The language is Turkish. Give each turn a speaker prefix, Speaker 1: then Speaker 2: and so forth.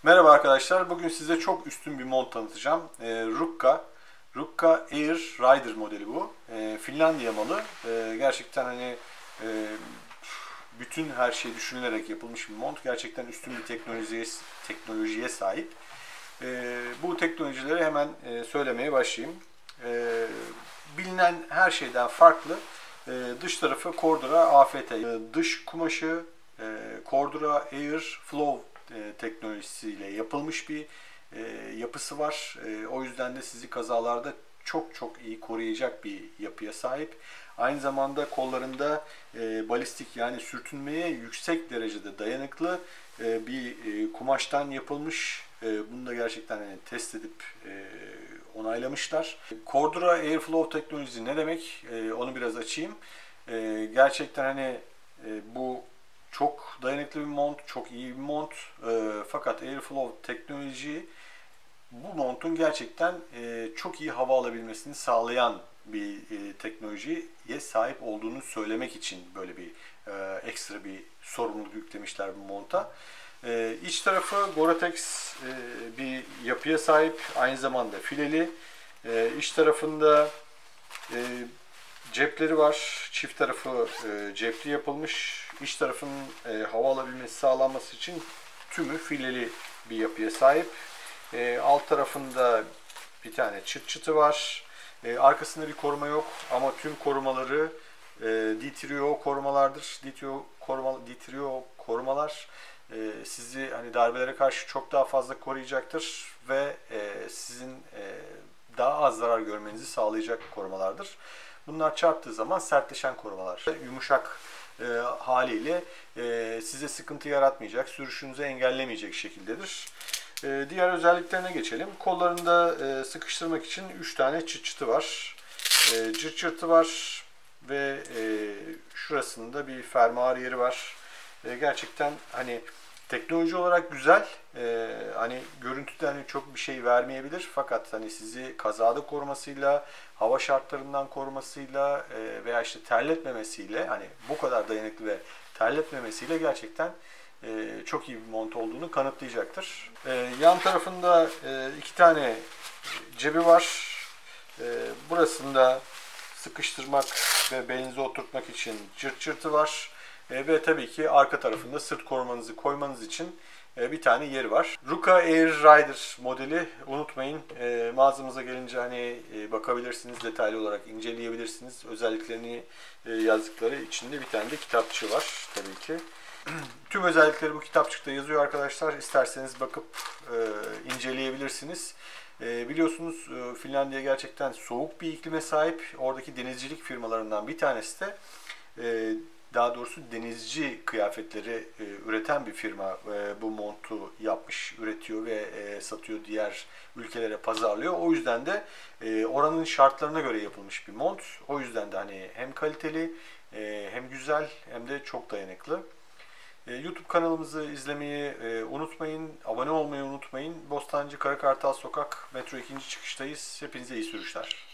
Speaker 1: Merhaba arkadaşlar. Bugün size çok üstün bir mont tanıtacağım. Rukka Air Rider modeli bu. Finlandiya malı. Gerçekten e, bütün her şey düşünülerek yapılmış bir mont. Gerçekten üstün bir teknolojiye sahip. Bu teknolojileri hemen söylemeye başlayayım. Bilinen her şeyden farklı. Dış tarafı Cordura AFT. Dış kumaşı Cordura Air Flow teknolojisiyle yapılmış bir yapısı var. O yüzden de sizi kazalarda çok çok iyi koruyacak bir yapıya sahip. Aynı zamanda kollarında balistik yani sürtünmeye yüksek derecede dayanıklı bir kumaştan yapılmış. Bunu da gerçekten test edip onaylamışlar. Cordura Airflow teknolojisi ne demek? Onu biraz açayım. Gerçekten bu çok dayanıklı bir mont, çok iyi bir mont. Fakat Airflow teknoloji bu montun gerçekten çok iyi hava alabilmesini sağlayan bir teknolojiye sahip olduğunu söylemek için böyle bir ekstra bir sorumluluk yüklemişler bu monta. İç tarafı Gore-Tex bir yapıya sahip, aynı zamanda fileli. İç tarafında cepleri var. Çift tarafı cepli yapılmış. İç tarafın hava alabilmesi sağlanması için tümü fileli bir yapıya sahip. Alt tarafında bir tane çıt çıtı var. Arkasında bir koruma yok ama tüm korumaları DTRO korumalardır. DTRO korumalar sizi darbelere karşı çok daha fazla koruyacaktır ve sizin daha az zarar görmenizi sağlayacak korumalardır. Bunlar çarptığı zaman sertleşen korumalar. Yumuşak haliyle size sıkıntı yaratmayacak, sürüşünüzü engellemeyecek şekildedir. Diğer özelliklerine geçelim. Kollarında sıkıştırmak için 3 tane çıt çıtı var. Cırt cırtı var ve şurasında bir fermuar yeri var. Gerçekten teknoloji olarak güzel. Görüntüden çok bir şey vermeyebilir fakat sizi kazada korumasıyla, hava şartlarından korumasıyla veya terletmemesiyle bu kadar dayanıklı ve terletmemesiyle gerçekten çok iyi bir mont olduğunu kanıtlayacaktır. Yan tarafında 2 tane cebi var. Burasında sıkıştırmak ve belinize oturtmak için cırt cırtı var. Ve tabii ki arka tarafında sırt korumanızı koymanız için bir tane yeri var. Rukka Air Rider modeli unutmayın. Mağazamıza gelince bakabilirsiniz, detaylı olarak inceleyebilirsiniz. Özelliklerini yazdıkları içinde bir tane de kitapçığı var tabii ki. Tüm özellikleri bu kitapçıkta yazıyor arkadaşlar. İsterseniz bakıp inceleyebilirsiniz. Biliyorsunuz Finlandiya gerçekten soğuk bir iklime sahip. Oradaki denizcilik firmalarından bir tanesi de daha doğrusu denizci kıyafetleri üreten bir firma bu montu yapmış, üretiyor ve satıyor, diğer ülkelere pazarlıyor. O yüzden de oranın şartlarına göre yapılmış bir mont. O yüzden de hem kaliteli hem güzel hem de çok dayanıklı. YouTube kanalımızı izlemeyi unutmayın, abone olmayı unutmayın. Bostancı Karakartal Sokak, Metro 2. çıkıştayız. Hepinize iyi sürüşler.